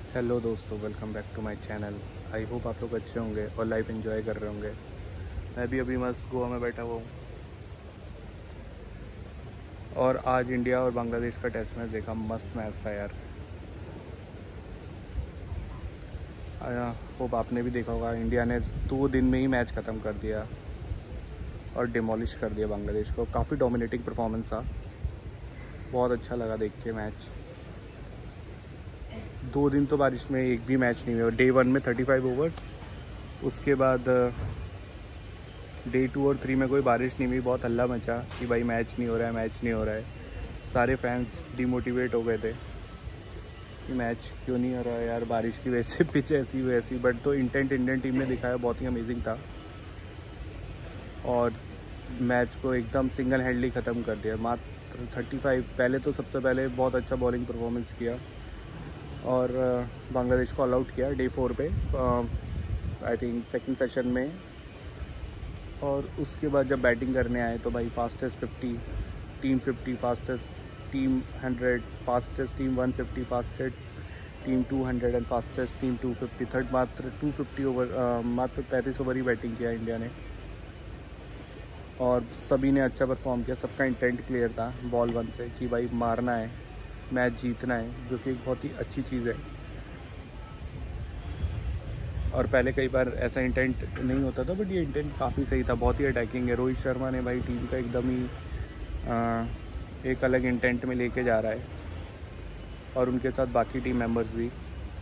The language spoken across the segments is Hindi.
हेलो दोस्तों, welcome back to my channel. I hope आप लोग अच्छे होंगे और लाइफ एंजॉय कर रहे होंगे। मैं भी अभी मस्त गोवा में बैठा हुआ हूँ और आज इंडिया और बांग्लादेश का टेस्ट मैच देखा। मस्त मैच था यार। होप आपने भी देखा होगा। इंडिया ने 2 दिन में ही मैच ख़त्म कर दिया और डिमोलिश कर दिया बांग्लादेश को। काफ़ी डोमिनेटिंग परफॉर्मेंस था। बहुत अच्छा लगा देख के मैच। 2 दिन तो बारिश में एक भी मैच नहीं हुआ। डे 1 में 35 ओवर्स, उसके बाद डे 2 और 3 में कोई बारिश नहीं हुई। बहुत हल्ला मचा कि भाई मैच नहीं हो रहा है, मैच नहीं हो रहा है। सारे फैंस डिमोटिवेट हो गए थे कि मैच क्यों नहीं हो रहा है यार, बारिश की वजह से पिच ऐसी वैसी। बट तो इंटेंट इंडियन टीम ने दिखाया, बहुत ही अमेजिंग था और मैच को एकदम सिंगल हैंडली ख़त्म कर दिया। मात्र 35। पहले तो सबसे पहले बहुत अच्छा बॉलिंग परफॉर्मेंस किया और बांग्लादेश को ऑल आउट किया डे 4 पे, आई थिंक सेकंड सेशन में। और उसके बाद जब बैटिंग करने आए तो भाई fastest 50 team, 50 fastest team, 100 fastest team, 150 fastest team, 200 and fastest team 250। Third मात्र 250 ओवर, मात्र 35 ओवर ही बैटिंग किया इंडिया ने और सभी ने अच्छा परफॉर्म किया। सबका इंटेंट क्लियर था बॉल 1 से कि भाई मारना है, मैच जीतना है, जो कि एक बहुत ही अच्छी चीज़ है। और पहले कई बार ऐसा इंटेंट नहीं होता था, बट ये इंटेंट काफ़ी सही था। बहुत ही अटैकिंग है। रोहित शर्मा ने भाई टीम का एकदम ही एक अलग इंटेंट में लेके जा रहा है और उनके साथ बाकी टीम मेंबर्स भी।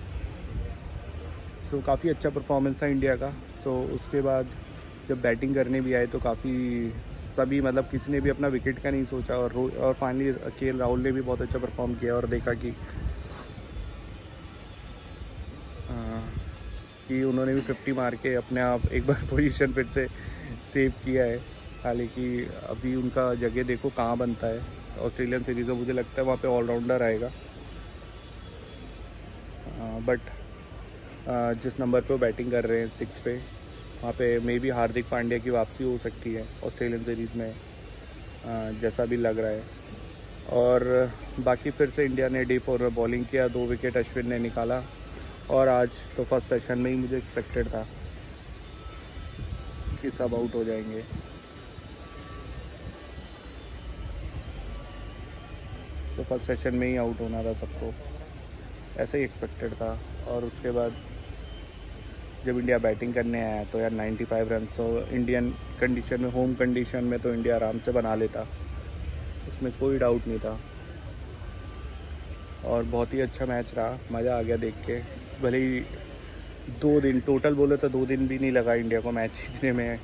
सो काफ़ी अच्छा परफॉर्मेंस था इंडिया का। सो उसके बाद जब बैटिंग करने भी आए तो काफ़ी सभी, मतलब किसी ने भी अपना विकेट का नहीं सोचा और फाइनली केएल राहुल ने भी बहुत अच्छा परफॉर्म किया और देखा कि उन्होंने भी 50 मार के अपने आप एक बार पोजीशन फिर से सेव किया है। हालांकि अभी उनका जगह देखो कहाँ बनता है ऑस्ट्रेलियन सीरीज़ में। मुझे लगता है वहाँ पे ऑलराउंडर आएगा, बट जिस नंबर पे वो बैटिंग कर रहे हैं 6 पे, वहाँ पे मे बी हार्दिक पांड्या की वापसी हो सकती है ऑस्ट्रेलियन सीरीज़ में, जैसा भी लग रहा है। और बाकी फिर से इंडिया ने डे 4 में बॉलिंग किया, 2 विकेट अश्विन ने निकाला। और आज तो फर्स्ट सेशन में ही मुझे एक्सपेक्टेड था कि सब आउट हो जाएंगे। तो फर्स्ट सेशन में ही आउट होना था सबको, ऐसे ही एक्सपेक्टेड था। और उसके बाद जब इंडिया बैटिंग करने आया तो यार 95 रन तो इंडियन कंडीशन में, होम कंडीशन में तो इंडिया आराम से बना लेता, उसमें कोई डाउट नहीं था। और बहुत ही अच्छा मैच रहा, मज़ा आ गया देख के। भले ही 2 दिन टोटल बोले तो 2 दिन भी नहीं लगा इंडिया को मैच जीतने में।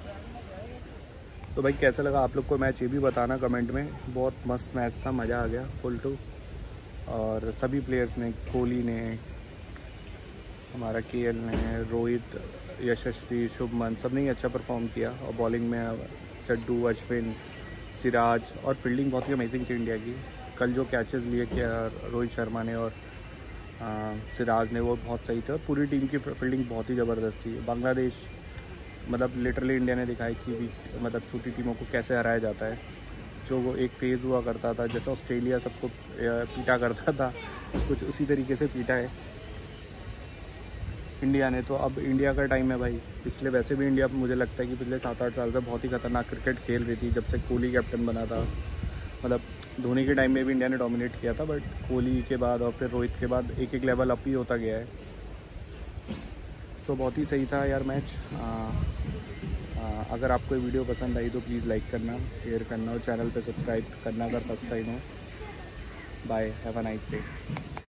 तो भाई कैसा लगा आप लोग को मैच, ये भी बताना कमेंट में। बहुत मस्त मैच था, मज़ा आ गया फुल टू। और सभी प्लेयर्स ने, कोहली ने, हमारा केएल ने, रोहित, यशस्वी, शुभमन, सब ने ही अच्छा परफॉर्म किया। और बॉलिंग में चड्डू, अश्विन, सिराज, और फील्डिंग बहुत ही अमेजिंग थी इंडिया की। कल जो कैचेस लिए किया रोहित शर्मा ने और सिराज ने, वो बहुत सही थे। और पूरी टीम की फील्डिंग बहुत ही ज़बरदस्त थी। बांग्लादेश, मतलब लिटरली इंडिया ने दिखाया कि भी मतलब छोटी टीमों को कैसे हराया जाता है। जो वो एक फेज़ हुआ करता था, जैसे ऑस्ट्रेलिया सबको पीटा करता था, कुछ उसी तरीके से पीटा है इंडिया ने। तो अब इंडिया का टाइम है भाई। पिछले वैसे भी इंडिया, मुझे लगता है कि पिछले 7-8 साल से बहुत ही खतरनाक क्रिकेट खेल रही थी, जब से कोहली कैप्टन बना था। मतलब धोनी के टाइम में भी इंडिया ने डोमिनेट किया था, बट कोहली के बाद और फिर रोहित के बाद एक एक लेवल अप ही होता गया है। तो बहुत ही सही था यार मैच। अगर आपको ये वीडियो पसंद आई तो प्लीज़ लाइक करना, शेयर करना और चैनल पे सब्सक्राइब करना अगर फर्स्ट टाइम हो। Bye, have a nice day.